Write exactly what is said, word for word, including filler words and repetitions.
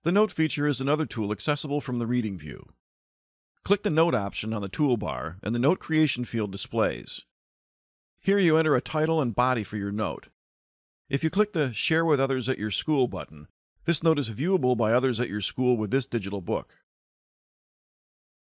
The Note feature is another tool accessible from the Reading view. Click the Note option on the toolbar, and the Note Creation field displays. Here you enter a title and body for your note. If you click the Share with Others at Your School button, this note is viewable by others at your school with this digital book.